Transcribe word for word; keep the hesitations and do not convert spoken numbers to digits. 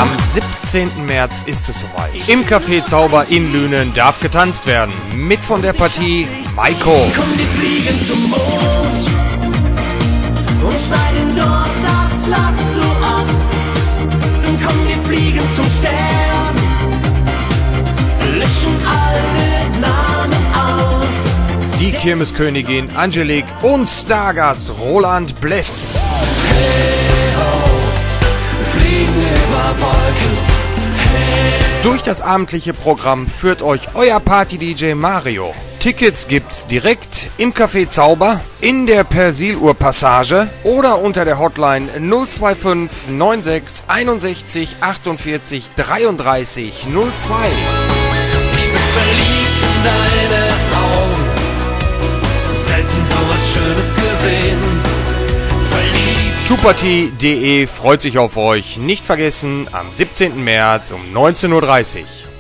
Am siebzehnten März ist es soweit. Im Café Zauber in Lünen darf getanzt werden. Mit von der Partie Maiko. Komm, wir fliegen zum Mond und schneiden dort das Lasso ab. Komm, wir fliegen zum Stern, löschen alle Namen aus. Die Kirmeskönigin Angelique und Stargast Roland Bless. Hey ho, wir fliegen über Wolken. Hey. Durch das abendliche Programm führt euch euer Party-D J Mario. Tickets gibt's direkt im Café Zauber, in der Persiluhr-Passage oder unter der Hotline null zwei fünf neun sechs einundsechzig achtundvierzig dreiunddreißig null zwei. Ich bin verliebt in deine Augen, selten sowas Schönes gesehen. Verliebt. Tuparty punkt de freut sich auf euch. Nicht vergessen, am siebzehnten März um neunzehn Uhr dreißig.